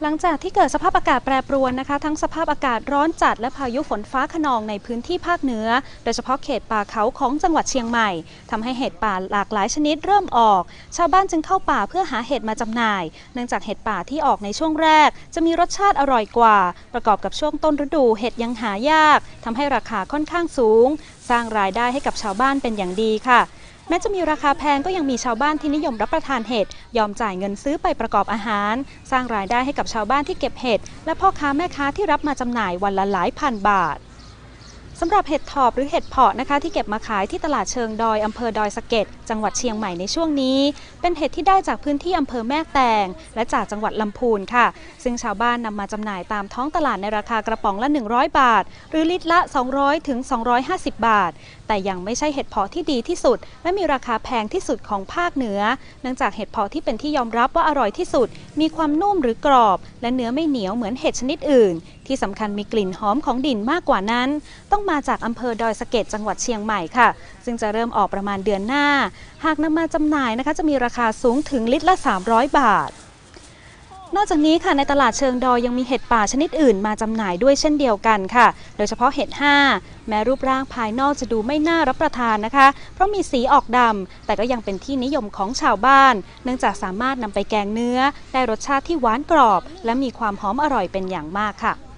ลังจากที่เกิดสภาพอากาศแปรปรวนนะคะทั้งสภาพอากาศร้อนจัดและพายุฝนฟ้าคะนองในพื้นที่ภาคเหนือโดยเฉพาะเขตป่าเขาของจังหวัดเชียงใหม่ทำให้เห็ดป่าหลากหลายชนิดเริ่มออกชาวบ้านจึงเข้าป่าเพื่อหาเห็ดมาจำหน่ายเนื่องจากเห็ดป่าที่ออกในช่วงแรกจะมีรสชาติอร่อยกว่าประกอบกับช่วงต้นฤดูเห็ดยังหายากทำให้ราคาค่อนข้างสูงสร้างรายได้ให้กับชาวบ้านเป็นอย่างดีค่ะแม้จะมีราคาแพงก็ยังมีชาวบ้านที่นิยมรับประทานเห็ดยอมจ่ายเงินซื้อไปประกอบอาหารสร้างรายได้ให้กับชาวบ้านที่เก็บเห็ดและพ่อค้าแม่ค้าที่รับมาจำหน่ายวันละหลายพันบาทสำหรับเห็ดถอบหรือเห็ดเผาะนะคะที่เก็บมาขายที่ตลาดเชิงดอยอำเภอดอยสะเก็ดจังหวัดเชียงใหม่ในช่วงนี้เป็นเห็ดที่ได้จากพื้นที่อำเภอแม่แตงและจากจังหวัดลำพูนค่ะซึ่งชาวบ้านนำมาจำหน่ายตามท้องตลาดในราคากระป๋องละ100 บาทหรือลิตรละ200 ถึง 250 บาทแต่ยังไม่ใช่เห็ดเผาะที่ดีที่สุดและมีราคาแพงที่สุดของภาคเหนือเนื่องจากเห็ดเผาะที่เป็นที่ยอมรับว่าอร่อยที่สุดมีความนุ่มหรือกรอบและเนื้อไม่เหนียวเหมือนเห็ดชนิดอื่นที่สำคัญมีกลิ่นหอมของดินมากกว่านั้นต้องมาจากอำเภอดอยสะเก็ดจังหวัดเชียงใหม่ค่ะซึ่งจะเริ่มออกประมาณเดือนหน้าหากนำมาจำหน่ายนะคะจะมีราคาสูงถึงลิตรละ300 บาทนอกจากนี้ค่ะในตลาดเชิงดอยยังมีเห็ดป่าชนิดอื่นมาจำหน่ายด้วยเช่นเดียวกันค่ะโดยเฉพาะเห็ด5แม้รูปร่างภายนอกจะดูไม่น่ารับประทานนะคะเพราะมีสีออกดำแต่ก็ยังเป็นที่นิยมของชาวบ้านเนื่องจากสามารถนำไปแกงเนื้อได้รสชาติที่หวานกรอบและมีความหอมอร่อยเป็นอย่างมากค่ะ